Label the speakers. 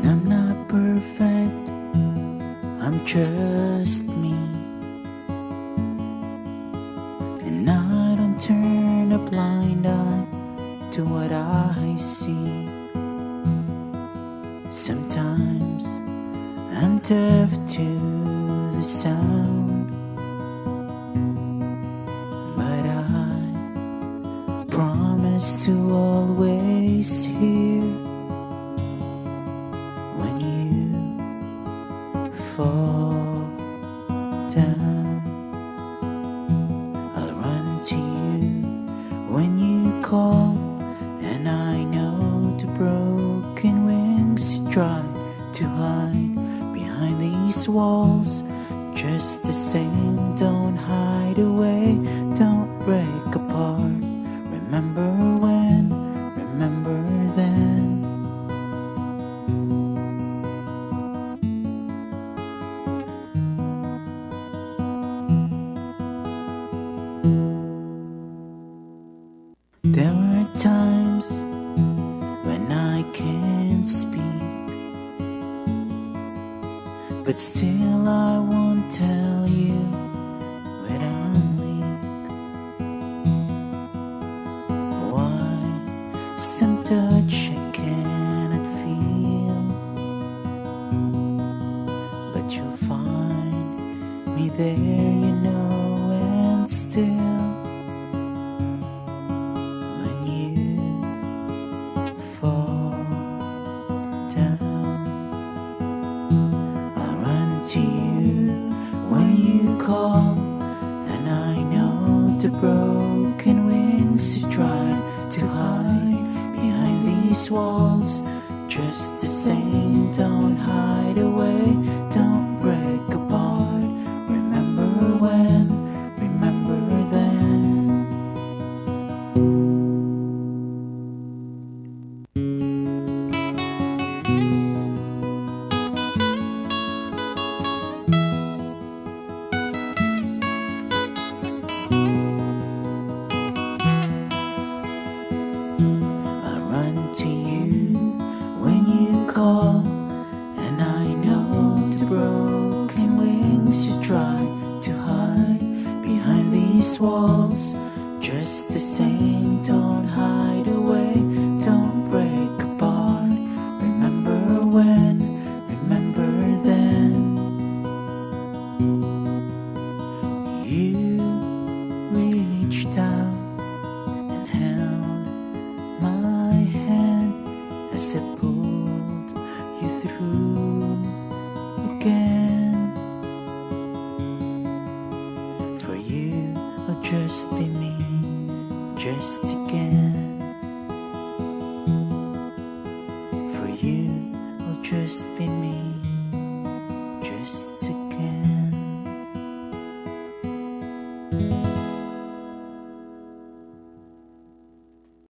Speaker 1: I'm not perfect, I'm just me, and I don't turn a blind eye to what I see. Sometimes I'm deaf to the sound, but I promise to always hear when you fall down. I'll run to you when you call, and I know the broken wings you try to hide behind these walls. Just the same, don't hide away, don't break apart. Remember when, remember then. There are times when I can't speak, but still I won't tell you when I'm weak. Why some touch I cannot feel, but you'll find me there, you know, and still fall down, I'll run to you when you call, and I know the broken wings you try to hide behind these walls. Just the same, don't hide away, don't break apart. Remember when, remember then. Run to you when you call, and I know the broken wings you try to hide behind these walls. Just the same, don't hide away, don't break apart. Remember when, remember then. You reached out and held my hand as I pulled you through again. For you, I'll just be me, just again. For you, I'll just be me.